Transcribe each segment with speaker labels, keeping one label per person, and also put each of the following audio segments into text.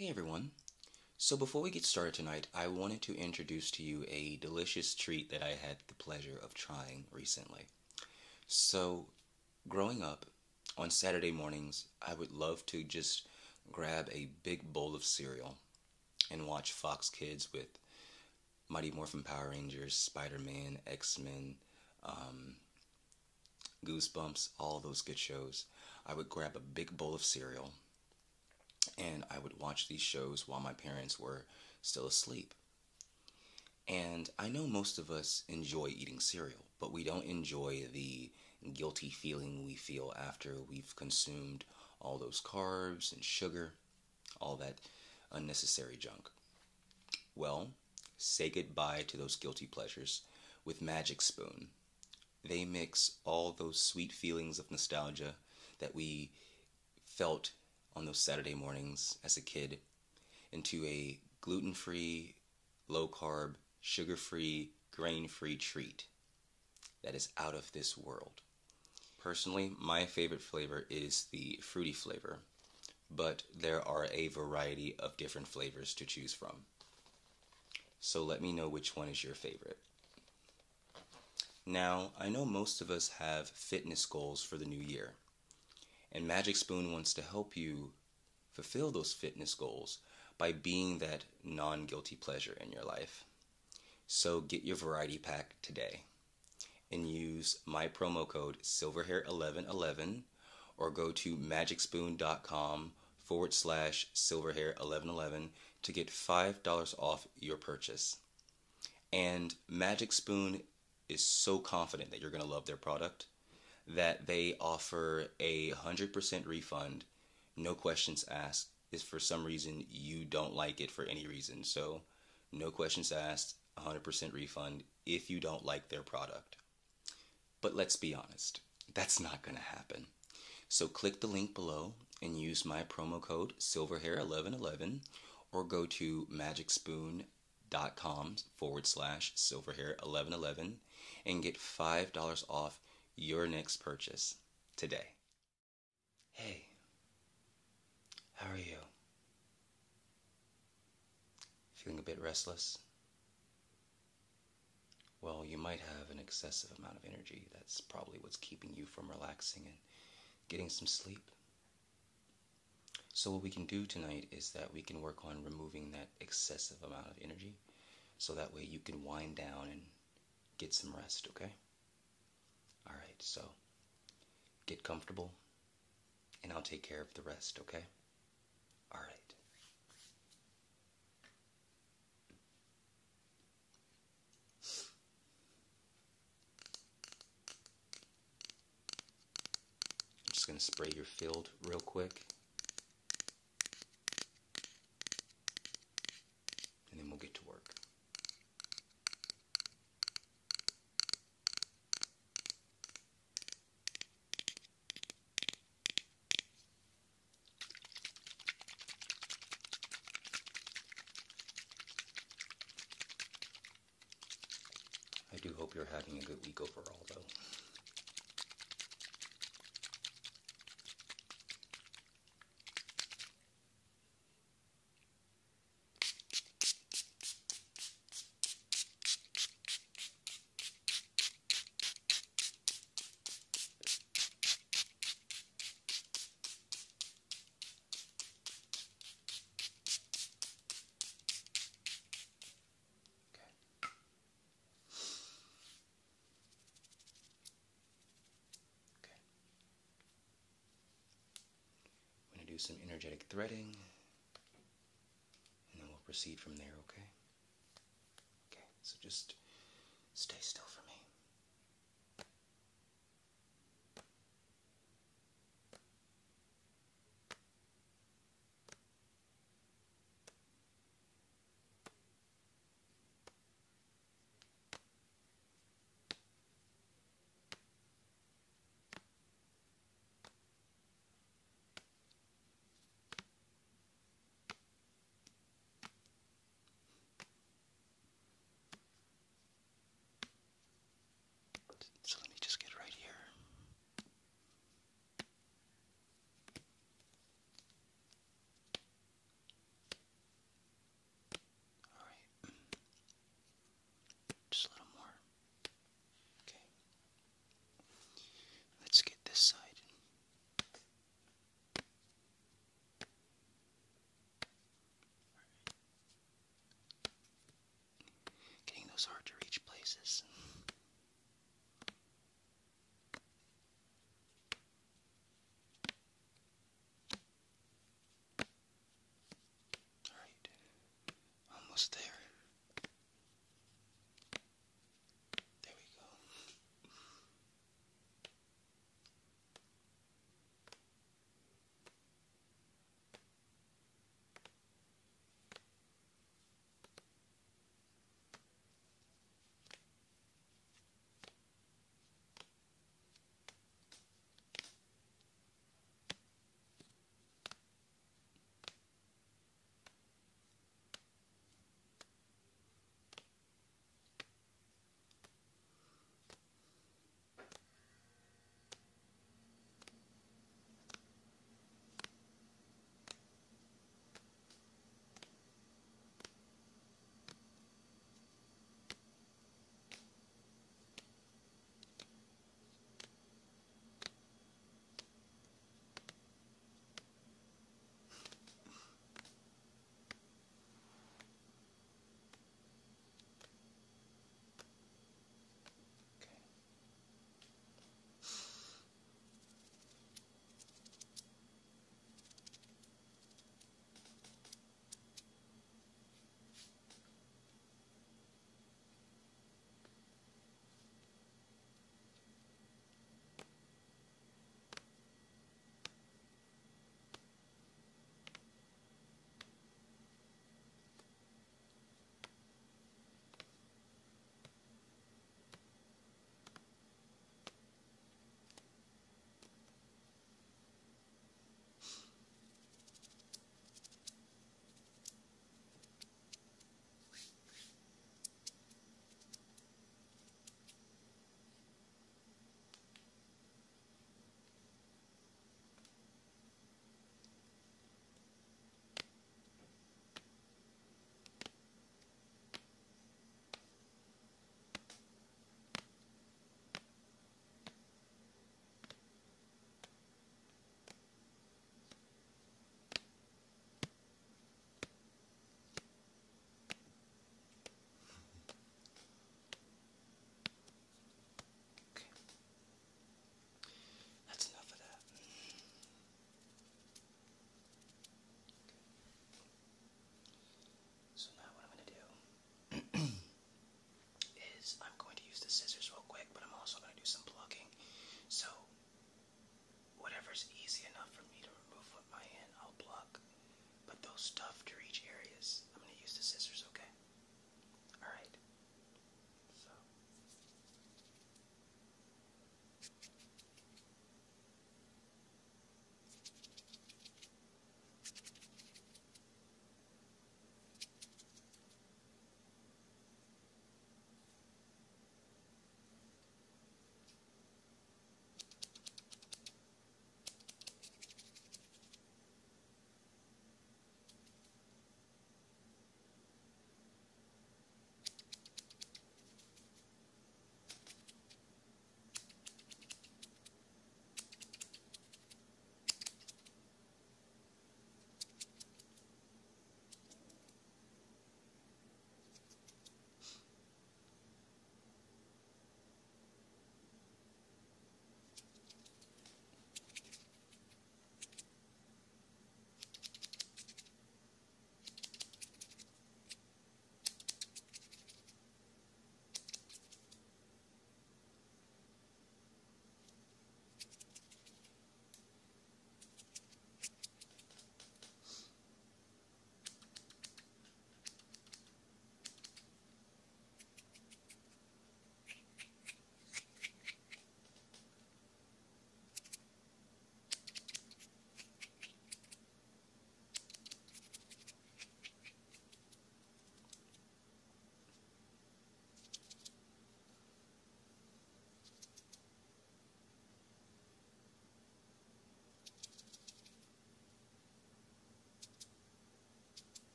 Speaker 1: Hey everyone. So before we get started tonight, I wanted to introduce to you a delicious treat that I had the pleasure of trying recently. So, growing up, on Saturday mornings, I would love to just grab a big bowl of cereal and watch Fox Kids with Mighty Morphin Power Rangers, Spider-Man, X-Men, um, Goosebumps, all those good shows. I would grab a big bowl of cereal and I would watch these shows while my parents were still asleep. And I know most of us enjoy eating cereal, but we don't enjoy the guilty feeling we feel after we've consumed all those carbs and sugar, all that unnecessary junk. Well, say goodbye to those guilty pleasures with Magic Spoon. They mix all those sweet feelings of nostalgia that we felt on those Saturday mornings as a kid into a gluten free, low carb, sugar free, grain free treat that is out of this world. Personally, my favorite flavor is the fruity flavor, but there are a variety of different flavors to choose from. So let me know which one is your favorite. Now, I know most of us have fitness goals for the new year, and Magic Spoon wants to help you fulfill those fitness goals by being that non guilty pleasure in your life. So get your variety pack today and use my promo code SilverHair1111 or go to magicspoon.com/silverhair1111 to get $5 off your purchase. And Magic Spoon is so confident that you're going to love their product that they offer a 100% refund, no questions asked, if for some reason you don't like it for any reason. So, no questions asked, 100% refund if you don't like their product. But let's be honest, that's not going to happen. So, click the link below and use my promo code SilverHair1111 or go to magicspoon.com/silverhair1111 and get $5 off your next purchase today. Hey, how are you? Feeling a bit restless? Well, you might have an excessive amount of energy. That's probably what's keeping you from relaxing and getting some sleep. So what we can do tonight is that we can work on removing that excessive amount of energy so that way you can wind down and get some rest, okay? Alright, so get comfortable and I'll take care of the rest, okay? Alright. I'm just going to spray your field real quick. And then we'll get to work. I do hope you're having a good week overall, though. Do some energetic threading, and then we'll proceed from there, okay? Okay, so just stay still for me. almost there. There we go.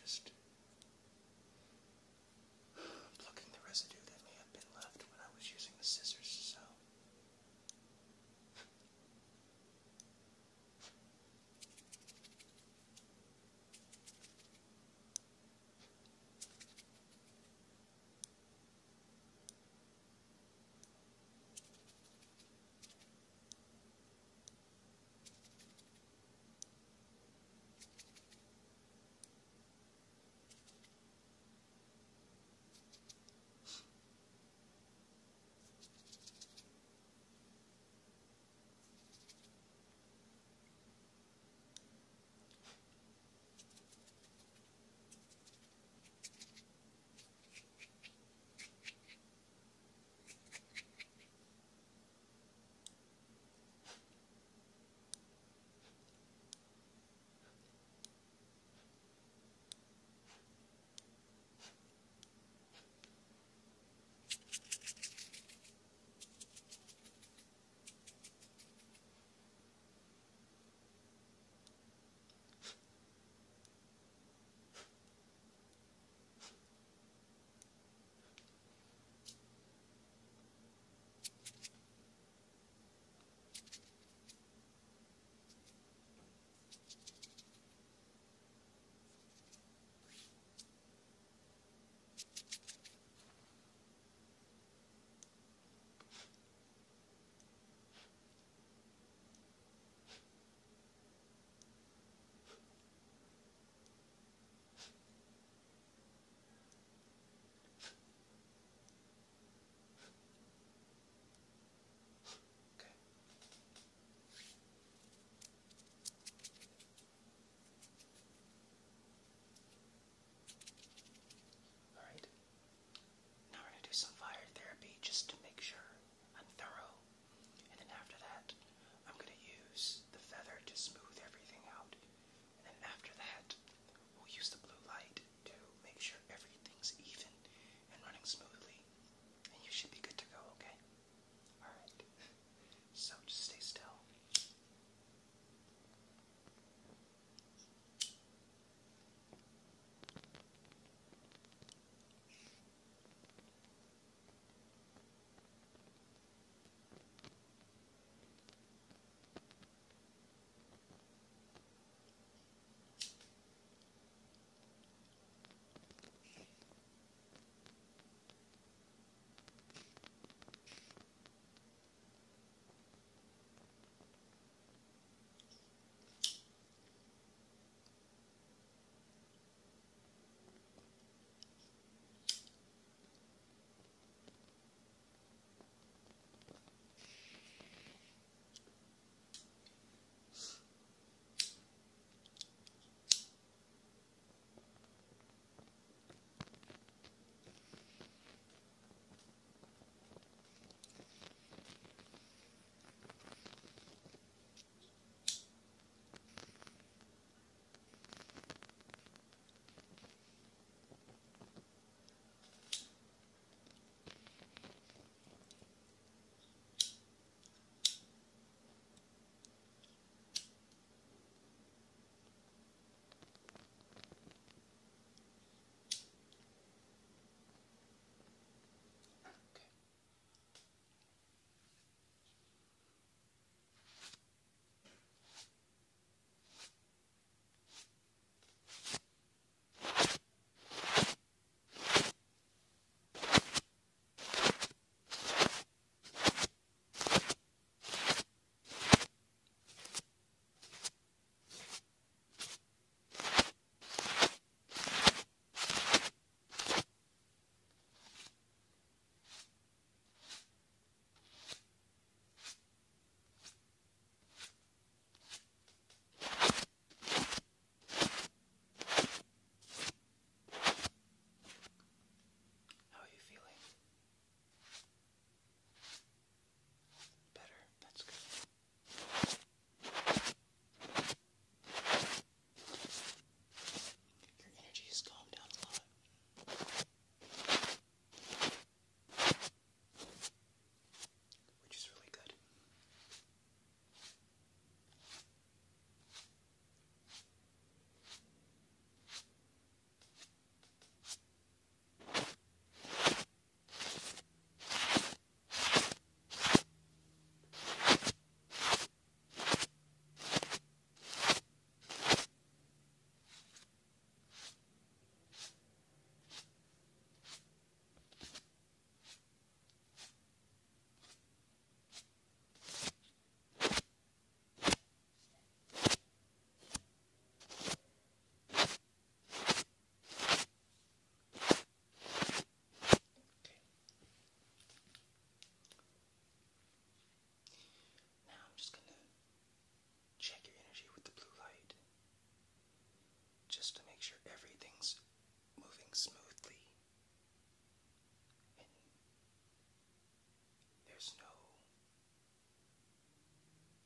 Speaker 1: just plucking the residue that may have been left when I was using the scissors, so.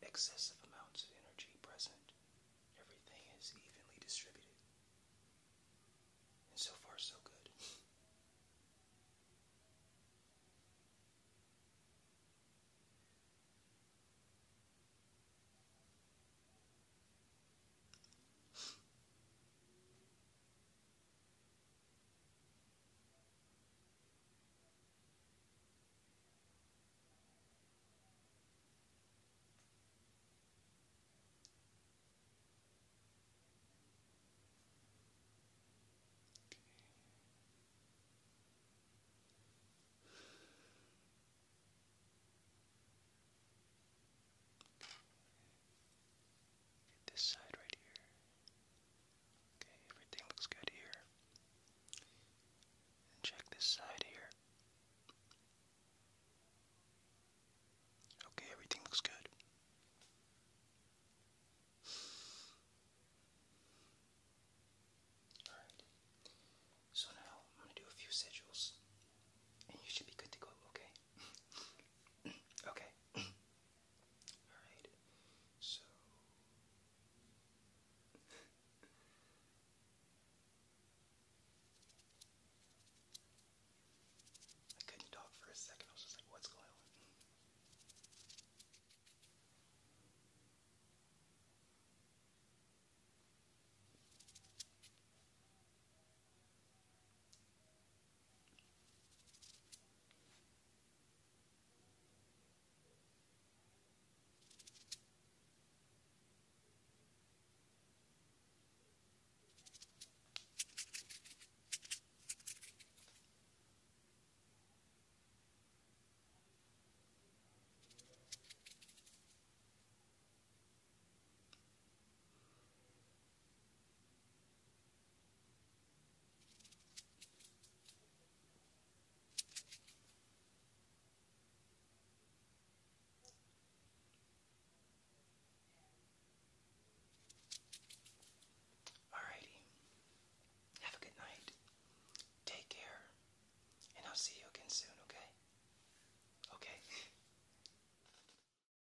Speaker 1: excessive